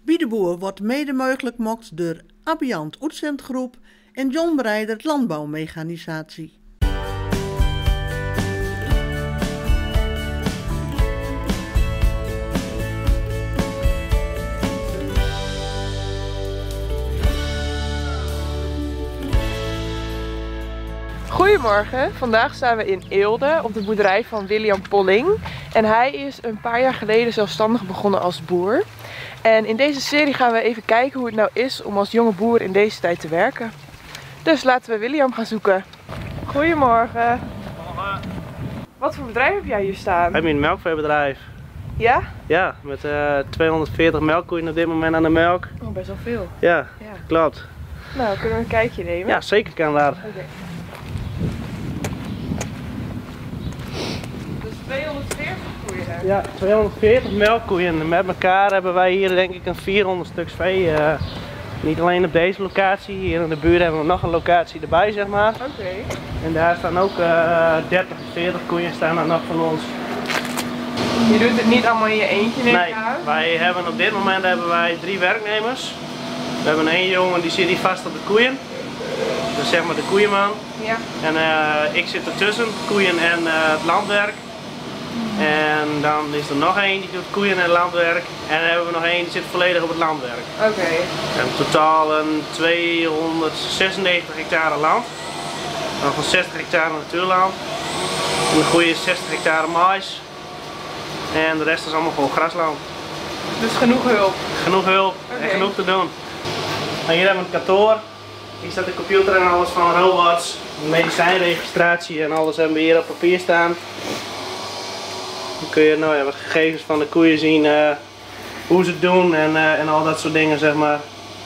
Biedeboer wordt mede mogelijk gemaakt door Abiant Uitzendgroep en John Breider Landbouwmechanisatie. Goedemorgen, vandaag staan we in Eelde op de boerderij van William Polling. En hij is een paar jaar geleden zelfstandig begonnen als boer. En in deze serie gaan we even kijken hoe het nou is om als jonge boer in deze tijd te werken. Dus laten we William gaan zoeken. Goedemorgen. Morgen. Wat voor bedrijf heb jij hier staan? Heb je een melkveebedrijf? Ja? Ja, met 240 melkkoeien op dit moment aan de melk. Oh, best wel veel. Ja, klopt. Nou, kunnen we een kijkje nemen? Ja, zeker kan dat. Oké. Dus 240 koeien daar? Ja, 240 melkkoeien. Met elkaar hebben wij hier denk ik een 400 stuks vee. Niet alleen op deze locatie, hier in de buurt hebben we nog een locatie erbij zeg maar. Oké. En daar staan ook 30, 40 koeien staan er nog van ons. Je doet het niet allemaal in je eentje neem ik aan? Wij hebben op dit moment 3 werknemers. We hebben één jongen die zit hier vast op de koeien. Dus zeg maar de koeienman. Ja. En ik zit ertussen, koeien en het landwerk. En dan is er nog één die doet koeien en landwerk. En dan hebben we nog één die zit volledig op het landwerk. Oké. We hebben totaal een 296 hectare land. Dan van 60 hectare natuurland. En de goede is 60 hectare mais. En de rest is allemaal gewoon grasland. Dus genoeg hulp? Genoeg hulp en genoeg te doen. En hier hebben we een kantoor. Hier staat de computer en alles van robots, medicijnregistratie en alles hebben we hier op papier staan. Dan kun je wat gegevens van de koeien zien, hoe ze het doen en al dat soort dingen zeg maar.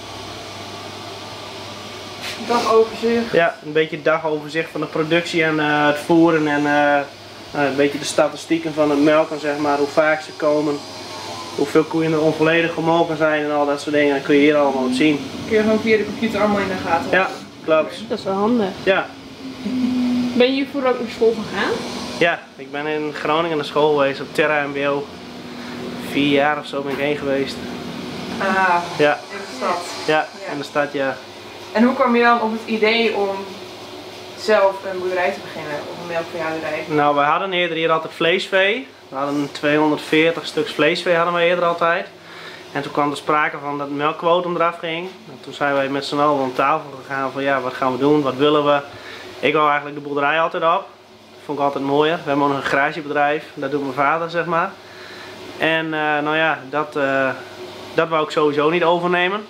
Dagoverzicht? Ja, een beetje dagoverzicht van de productie en het voeren en een beetje de statistieken van het melken zeg maar, hoe vaak ze komen. Hoeveel koeien er onvolledig gemolken zijn en al dat soort dingen, dat kun je hier allemaal op zien. Kun je gewoon via de computer allemaal in de gaten houden? Ja, klopt. Dat is wel handig. Ja. Ben je hiervoor ook naar school gegaan? Ja, ik ben in Groningen naar school geweest, op Terra MBO. 4 jaar of zo ben ik heen geweest. Ah, ja. In de stad? Ja, in de stad ja. En hoe kwam je dan op het idee om zelf een boerderij te beginnen, of een melkveehouderij? Nou, wij hadden eerder hier altijd vleesvee. We hadden 240 stuks vleesvee hadden we eerder altijd. En toen kwam er sprake van dat het melkquotum eraf ging. En toen zijn wij met z'n allen aan tafel gegaan van ja, wat gaan we doen, wat willen we. Ik wou eigenlijk de boerderij altijd op. Dat vond ik altijd mooier. We hebben ook nog een garagebedrijf, dat doet mijn vader zeg maar. En nou ja, dat wou ik sowieso niet overnemen.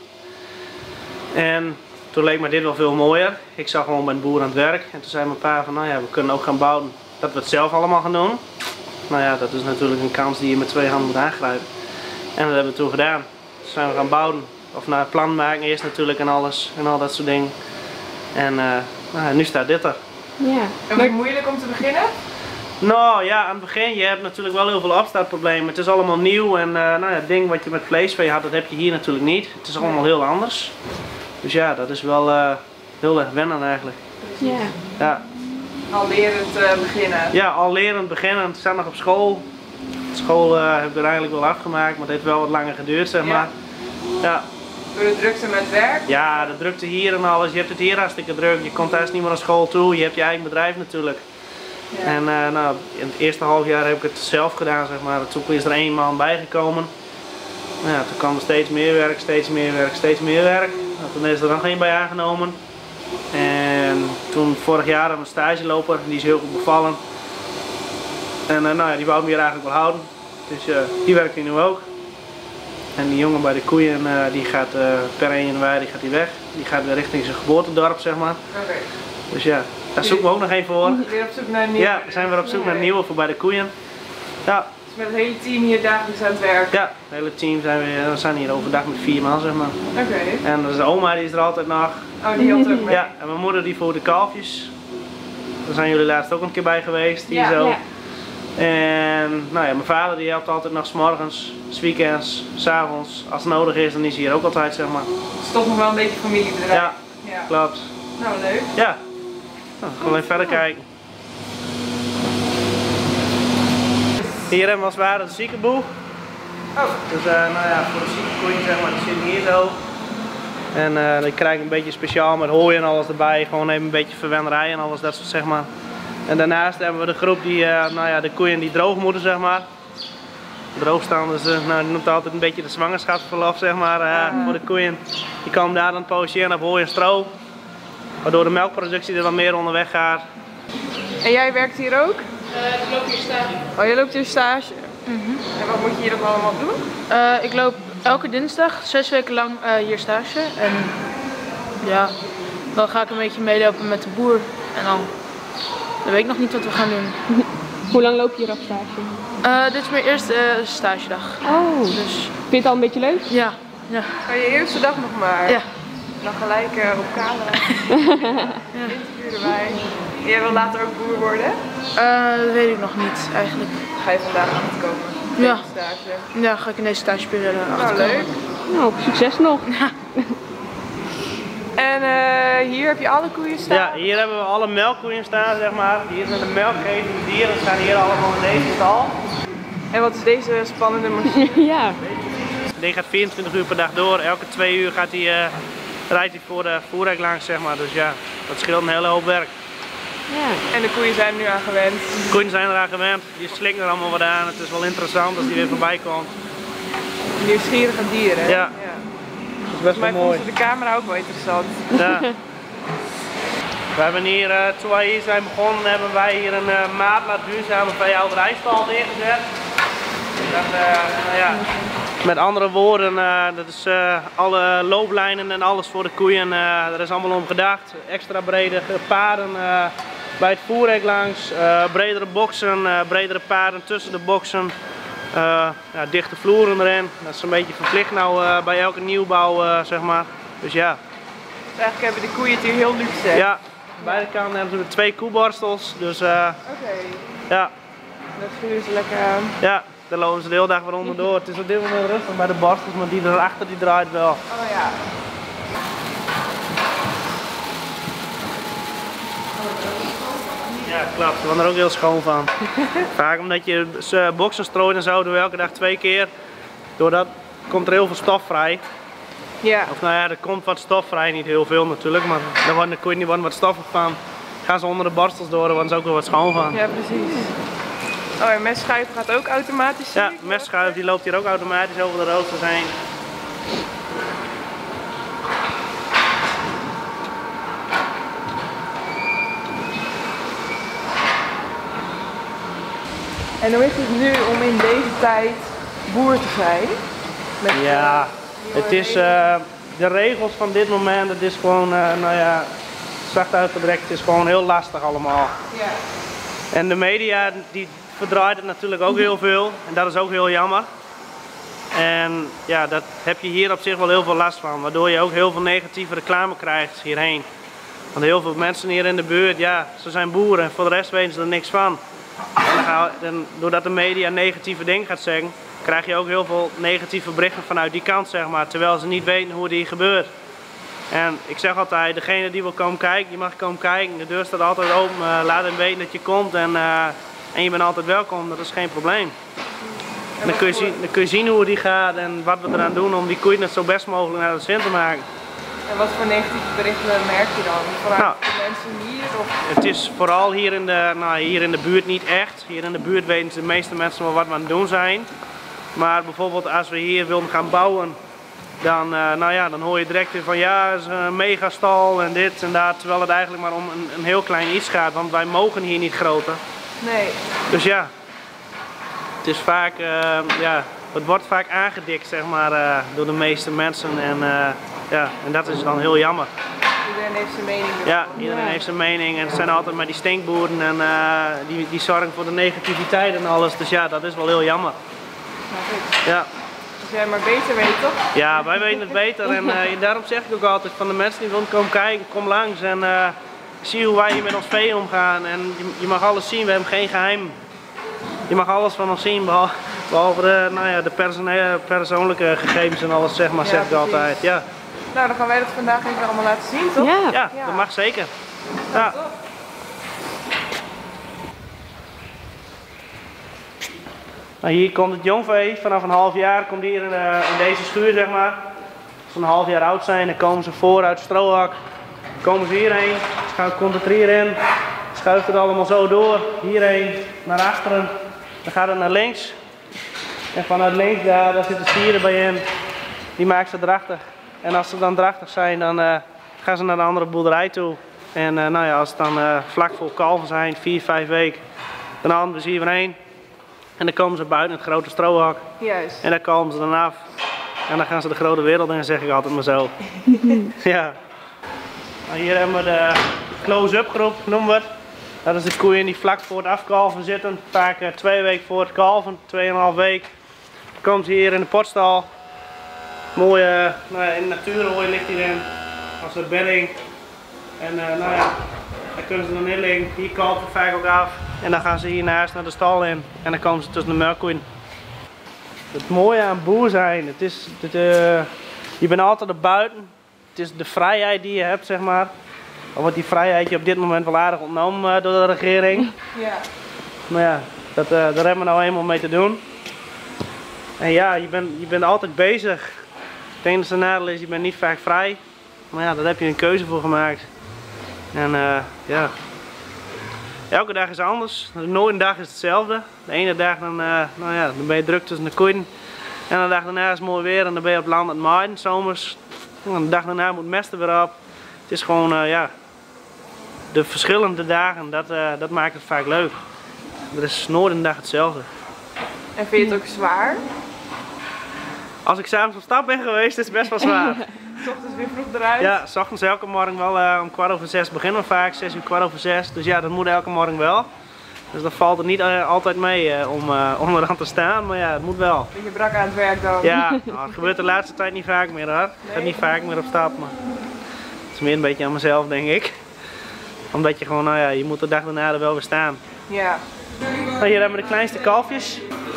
En toen leek me dit wel veel mooier. Ik zag gewoon bij een boer aan het werk. En toen zei mijn pa van nou ja, we kunnen ook gaan bouwen dat we het zelf allemaal gaan doen. Nou ja, dat is natuurlijk een kans die je met 2 handen moet aangrijpen. En dat hebben we toen gedaan. Toen zijn we gaan bouwen. Of naar het plan maken eerst natuurlijk en alles en al dat soort dingen. En nou, nu staat dit er. Ja. En was het moeilijk om te beginnen? Nou ja, aan het begin, je hebt natuurlijk wel heel veel opstartproblemen. Het is allemaal nieuw en nou ja, het ding wat je met vleesvee had, dat heb je hier natuurlijk niet. Het is allemaal heel anders. Dus ja, dat is wel heel erg wennen eigenlijk. Ja. Ja. Al lerend beginnen? Ja, al lerend beginnen. Ik sta nog op school. School heb ik er eigenlijk wel afgemaakt, maar het heeft wel wat langer geduurd zeg maar. Ja. Door de drukte met werk? Ja, de drukte hier en alles. Je hebt het hier hartstikke druk. Je komt thuis niet meer naar school toe. Je hebt je eigen bedrijf natuurlijk. Ja. En nou, in het eerste halfjaar heb ik het zelf gedaan zeg maar. Toen is er 1 man bijgekomen. Nou, ja, toen kwam er steeds meer werk, steeds meer werk, steeds meer werk. Nou, toen is er nog 1 bij aangenomen. En toen vorig jaar hadden we een stageloper, die is heel goed bevallen. En nou ja, die wou me hier eigenlijk wel houden. Dus die werkt hier nu ook. En die jongen bij de koeien, die gaat per 1 januari gaat die weg. Die gaat weer richting zijn geboortedorp zeg maar. Oké. Dus ja, daar zoeken we ook nog één voor. Weer op zoek naar een nieuwe? Ja, we zijn weer op zoek naar een nieuwe voor bij de koeien. Ja. Dus met het hele team hier dagelijks aan het werk? Ja, het hele team we zijn hier overdag met 4 man zeg maar. Oké. En dus de oma die is er altijd nog. Oh, die helpt ook mee? Ja, en mijn moeder die voert de kalfjes. Daar zijn jullie laatst ook een keer bij geweest, hier zo. Ja. En nou ja, mijn vader die helpt altijd nog 's morgens, 's weekends, 's avonds. Als het nodig is, dan is hij hier ook altijd zeg maar. Het is toch nog wel een beetje familiebedrijf? Ja, klopt. Nou, leuk. Ja. Nou, gewoon even verder kijken. Hier hebben we als het ware de ziekenboeg. Oh. Dus nou ja, voor de zieke koeien zeg maar, die zitten hier zo. En dan krijg ik een beetje speciaal met hooi en alles erbij. Gewoon even een beetje verwennerij en alles dat soort zeg maar. En daarnaast hebben we de groep die, nou ja, de koeien die droog moeten zeg maar. Droog staan, dus nou, die noemt altijd een beetje de zwangerschapsverlof zeg maar voor de koeien. Die komen daar dan poseren op hooi en stro. Waardoor de melkproductie er wat meer onderweg gaat. En jij werkt hier ook? Ik loop hier stage. Oh, jij loopt hier stage? En wat moet je hier dan allemaal doen? Ik loop elke dinsdag 6 weken lang hier stage. En ja, dan ga ik een beetje meelopen met de boer. En dan weet ik nog niet wat we gaan doen. Hoe lang loop je hier op stage? Dit is mijn eerste stagedag. Oh, Dus vind je het al een beetje leuk? ja. Kan je eerste dag nog maar? Ja. Dan gelijk op camera. Interview erbij. Jij wil later ook boer worden? Dat weet ik nog niet eigenlijk. Ga je vandaag achterkomen? Ja. Stage. Ja, ga ik in deze stageperiode Nou, achterkomen. leuk. Nou, succes nog. En hier heb je alle koeien staan? Ja, hier hebben we alle melkkoeien staan zeg maar. Hier zijn de melkgevende dieren, staan hier allemaal in deze stal. En wat is deze spannende machine? Ja. Die gaat 24 uur per dag door. Elke 2 uur gaat rijdt hij voor de voerrek langs zeg maar. Dus ja, dat scheelt een hele hoop werk. Ja. En de koeien zijn er nu aan gewend. De koeien zijn eraan gewend, die slikken er allemaal wat aan. Het is wel interessant als die weer voorbij komt. Nieuwsgierige dieren. Ja. Dat is best wel Maar mooi. vonden ze de camera ook wel interessant. Ja. We hebben hier, toen wij hier zijn begonnen, hebben wij hier een maat naar duurzame veehouderijstal neergezet. Dat, nou ja, met andere woorden, dat is alle looplijnen en alles voor de koeien, daar is allemaal om gedacht. Extra brede paden bij het voerrek langs, bredere boksen, bredere paden tussen de boksen. Ja, dichte vloeren erin, dat is een beetje verplicht nou bij elke nieuwbouw zeg maar. Dus ja. Dus eigenlijk hebben de koeien het hier heel luxe. Ja, aan beide kanten hebben ze 2 koeborstels, dus Oké. ja. Dat vuren ze lekker aan. Ja, daar lopen ze de hele dag weer onderdoor. Het is op dit moment rustig bij de borstels, maar die erachter die draait wel. Oh ja. Ja, klopt. Ze worden er ook heel schoon van. Vaak omdat je boksen strooit en zo, doen we elke dag 2 keer. Doordat komt er heel veel stof vrij. Ja. Of nou ja, er komt wat stof vrij, niet heel veel natuurlijk, maar daar worden de koeien niet wat stoffig van. Gaan ze onder de borstels door, daar worden ze ook wel wat schoon van. Ja, precies. Oh, en mestschuiven gaat ook automatisch? Ja, mestschuif die loopt hier ook automatisch over de roosters heen. En hoe is het nu om in deze tijd boer te zijn? Met, Ja, het is de regels van dit moment, het is gewoon, nou ja, zacht uitgedrukt, het is gewoon heel lastig allemaal. ja. En de media die verdraait het natuurlijk ook heel veel en dat is ook heel jammer. En ja, dat heb je hier op zich wel heel veel last van, waardoor je ook heel veel negatieve reclame krijgt hierheen. Want heel veel mensen hier in de buurt, ja, ze zijn boeren en voor de rest weten ze er niks van. En doordat de media negatieve dingen gaat zeggen, krijg je ook heel veel negatieve berichten vanuit die kant, zeg maar, terwijl ze niet weten hoe die gebeurt. En ik zeg altijd, degene die wil komen kijken, die mag komen kijken. De deur staat altijd open, laat hem weten dat je komt en je bent altijd welkom, dat is geen probleem. En dan kun je zien hoe die gaat en wat we eraan doen om die koeien het zo best mogelijk naar de zin te maken. En wat voor negatieve berichten merk je dan? Vanuit Nou, de mensen hier? Of? Het is vooral hier in de buurt niet echt. Hier in de buurt weten de meeste mensen wel wat we aan het doen zijn. Maar bijvoorbeeld als we hier willen gaan bouwen, dan, nou ja, dan hoor je direct weer van ja, het is een megastal en dit en dat. Terwijl het eigenlijk maar om een heel klein iets gaat, want wij mogen hier niet groter. Nee. Dus ja, het is vaak, ja, het wordt vaak aangedikt zeg maar, door de meeste mensen en, ja, en dat is dan heel jammer. Iedereen heeft zijn mening. Ja, iedereen heeft zijn mening en het zijn altijd maar die stinkboeren en die zorgen voor de negativiteit en alles. Dus ja, dat is wel heel jammer. Nou, goed. Ja. Als jij maar beter weet, toch? Ja, wij weten het beter en daarom zeg ik ook altijd van de mensen die willen komen kijken, kom langs en zie hoe wij hier met ons vee omgaan. En je mag alles zien, we hebben geen geheim. Je mag alles van ons zien, behalve de, nou ja, de persoonlijke gegevens en alles, zeg maar, Ja, zeg ik precies. altijd. Ja. Nou, dan gaan wij dat vandaag even allemaal laten zien, toch? Ja. Ja, Ja. dat mag zeker. Ja. Nou, hier komt het jongvee, vanaf een half jaar komt hier in deze schuur zeg maar. Als ze een half jaar oud zijn, dan komen ze voor uit het strohak. Dan komen ze hierheen, komt het hierin, schuift het allemaal zo door, hierheen, naar achteren. Dan gaat het naar links. En vanuit links daar zitten stieren bij in, die maken ze drachtig. En als ze dan drachtig zijn, dan gaan ze naar de andere boerderij toe. En nou ja, als het dan vlak voor kalven zijn, 4, 5 weken, dan halen we ze hier weer heen. En dan komen ze buiten het grote strohak. Juist. En dan kalmen ze dan af. En dan gaan ze de grote wereld in, zeg ik altijd maar zo. Ja. Nou, hier hebben we de close-up groep, noemen we het. Dat is de koeien die vlak voor het afkalven zitten. Vaak 2 weken voor het kalven, 2,5 week. Dan komen ze hier in de potstal. Mooie, nou ja, in de natuurhooi ligt hierin. Als een bedding. En nou ja, daar kunnen ze dan in liggen. Hier kalven ze vaak ook af. En dan gaan ze hiernaast naar de stal in. En dan komen ze tussen de melkkoeien. Het mooie aan boer zijn, je bent altijd er buiten. Het is de vrijheid die je hebt, zeg maar. Al wordt die vrijheid je op dit moment wel aardig ontnomen door de regering. Ja. Maar ja, daar hebben we nou eenmaal mee te doen. En ja, je bent altijd bezig. Het enige nadeel is, je bent niet vaak vrij. Maar ja, daar heb je een keuze voor gemaakt. En ja, elke dag is anders. Nooit een dag is hetzelfde. De ene dag dan, nou ja, dan ben je druk tussen de koeien. En de dag daarna is het mooi weer en dan ben je op land aan het maaien, zomers. En de dag daarna moet mesten weer op. Het is gewoon, ja, de verschillende dagen, dat maakt het vaak leuk. Er is nooit een dag hetzelfde. En vind je het ook zwaar? Als ik s'avonds op stap ben geweest, is het best wel zwaar. 's Ochtends weer vroeg eruit? Ja, 's ochtends elke morgen wel om 5:15 beginnen we vaak, 6 uur, 5:15. Dus ja, dat moet elke morgen wel. Dus dat valt er niet altijd mee om eraan te staan, maar ja, het moet wel. Beetje brak aan het werk dan? Ja, nou, het gebeurt de laatste tijd niet vaak meer hoor. Ik ga niet vaak meer op stap, maar het is meer een beetje aan mezelf denk ik. Omdat je gewoon, nou ja, je moet de dag daarna er wel weer staan. Ja. Nou, hier hebben we de kleinste kalfjes.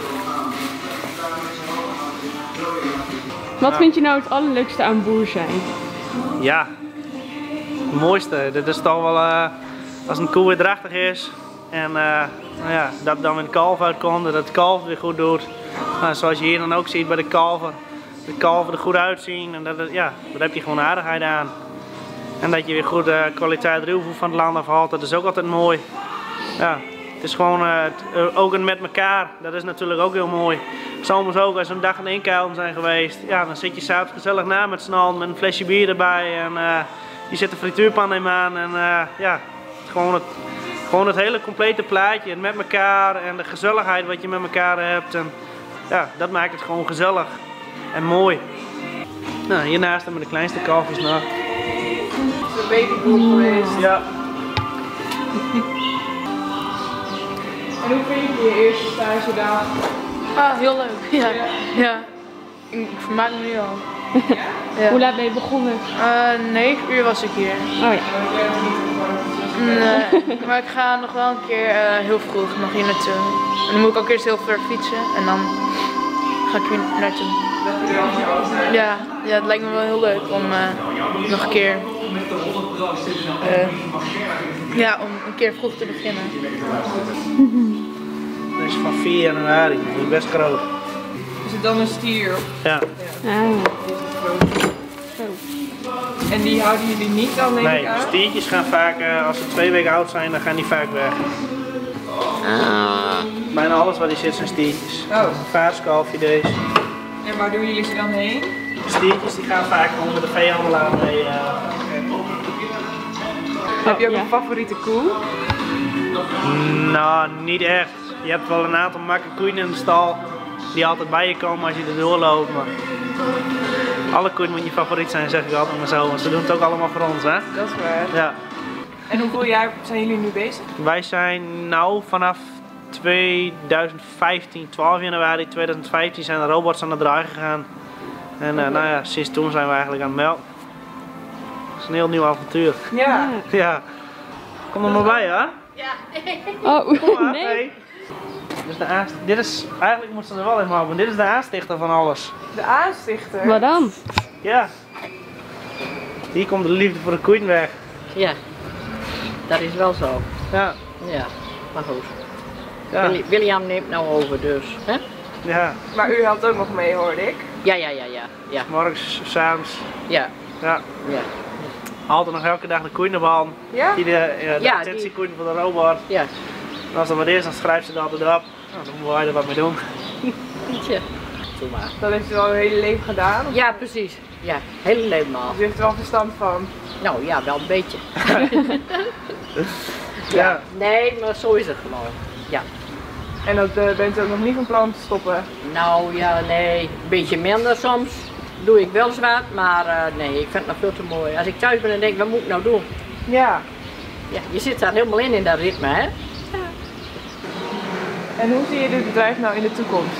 Wat vind je nou het allerleukste aan boer zijn? Ja, het mooiste. Dat is toch wel als een koe weer drachtig is. En nou ja, dat dan weer een kalf uitkomt, dat het kalf weer goed doet. Nou, zoals je hier dan ook ziet bij de kalven. De kalven er goed uitzien en ja, daar heb je gewoon aardigheid aan. En dat je weer goed kwaliteit ruwvoer van het land afhaalt, dat is ook altijd mooi. Ja, het is gewoon ook een met elkaar, dat is natuurlijk ook heel mooi. Zomers ook, als we een dag aan de inkuilen zijn geweest, ja, dan zit je s'avonds gezellig na met z'n allen met een flesje bier erbij. En je zet de frituurpan in aan en ja, gewoon het hele complete plaatje. En met elkaar en de gezelligheid wat je met elkaar hebt. En, ja, dat maakt het gewoon gezellig en mooi. Nou, hiernaast hebben we de kleinste kalfjes nog. Het is een babyboel geweest. Ja. En hoe vind je je eerste stagedag? Ah, heel leuk. Ja. Ja. Ik vermaak me nu al. Ja? Hoe laat ben je begonnen? 9 uur was ik hier. Oh ja. Nee, maar ik ga nog wel een keer heel vroeg nog hier naartoe. En dan moet ik ook eerst heel ver fietsen en dan ga ik hier naartoe. Ja, ja, het lijkt me wel heel leuk om nog een keer ja, om een keer vroeg te beginnen. Dat is van 4 januari, dat is best groot. Is het dan een stier? Ja. En die houden jullie niet dan denk ik Nee, aan? stiertjes gaan vaak, als ze 2 weken oud zijn, dan gaan die vaak weg. Bijna alles wat hier zit zijn stiertjes. Oh. Vaartskalfje deze. En waar doen jullie ze dan heen? Stiertjes die gaan vaak onder de veehandelaar mee. Heb je ook een favoriete koe? Nou, niet echt. Je hebt wel een aantal makkelijke koeien in de stal die altijd bij je komen als je er doorloopt. Maar alle koeien moet je favoriet zijn, zeg ik altijd maar zo. Want ze doen het ook allemaal voor ons, hè? Dat is waar. Ja. En hoeveel jaar zijn jullie nu bezig? Wij zijn nou vanaf 2015, 12 januari 2015 zijn de robots aan het draaien gegaan. En nou ja, sinds toen zijn we eigenlijk aan het melken. Dat is een heel nieuw avontuur. Ja. Ja. Kom er maar bij, hè? Oh, Kom maar, nee. hey. Dit is, eigenlijk moet ze er wel in houden, maar dit is de aanstichter van alles. De aanstichter. Wat dan? Ja. Hier komt de liefde voor de koeien weg. Ja, dat is wel zo. Ja. Ja, maar goed. Ja. William neemt nou over dus. Hè? Ja, Maar u helpt ook nog mee, hoorde ik. Ja. morgens, 's avonds. Ja. Ja. Ja. Altijd nog elke dag de koeien behandelen. Ja? De attentiekoeien van de robot. Ja. En als dat wat is, dan schrijft ze dat altijd op. Nou, dan moeten wij er wat mee doen. Tja. Doe maar. Dat heeft u al uw hele leven gedaan? Ja, precies. Ja, helemaal. Dus u heeft er wel verstand van? Nou ja, wel een beetje. Ja. Nee, maar zo is het gewoon. Ja. En dat bent u ook nog niet van plan te stoppen? Nou ja, nee. Een beetje minder soms. Doe ik wel eens wat, maar nee, ik vind het nog veel te mooi. Als ik thuis ben en denk, wat moet ik nou doen? Ja. Ja, je zit daar helemaal in dat ritme, hè? En hoe zie je dit bedrijf nou in de toekomst?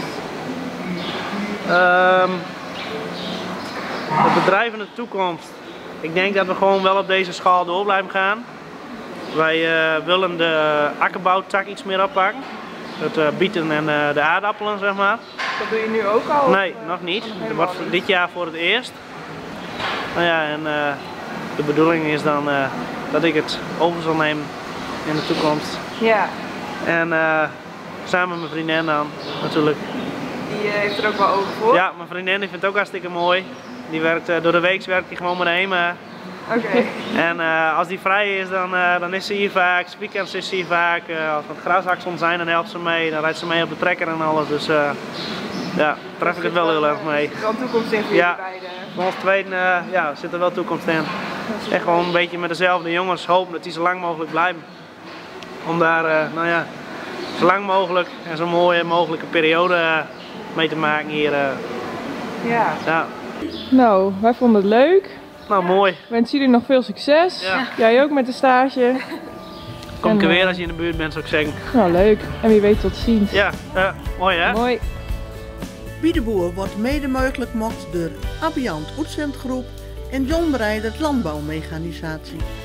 Het bedrijf in de toekomst. Ik denk dat we gewoon wel op deze schaal door blijven gaan. Wij willen de akkerbouwtak iets meer oppakken. Het bieten en de aardappelen, zeg maar. Dat doe je nu ook al? Nee, nog niet. Dat wordt dit jaar voor het eerst. Nou ja, en de bedoeling is dan dat ik het over zal nemen in de toekomst. Ja. En samen met mijn vriendin dan, natuurlijk. Die heeft er ook wel ogen voor? Ja, mijn vriendin die vindt het ook hartstikke mooi. Die werkt, door de week werkt hij gewoon met hem. Oké. En als die vrij is, dan is ze hier vaak. 's weekends is ze hier vaak. Als we het grashaksel zijn, dan helpt ze mee. Dan rijdt ze mee op de trekker en alles. Dus ja, daar tref ik het wel heel erg mee. Er is wel toekomst in voor jullie beiden. Voor ons tweeën ja, zit er wel toekomst in. En gewoon een beetje met dezelfde jongens hopen dat die zo lang mogelijk blijven. Om daar, nou ja, zo lang mogelijk en zo mooie mogelijke periode mee te maken hier. Ja. Ja. Nou, wij vonden het leuk. Nou, mooi. Ik wens jullie nog veel succes. Ja. Jij ook met de stage. Kom ik er En, weer als je in de buurt bent, zou ik zeggen. Nou, leuk. En wie weet tot ziens. Ja, mooi hè? Mooi. Wie de Boer wordt mede mogelijk gemaakt door Abiant Oetzendgroep en John Breidert Landbouwmechanisatie.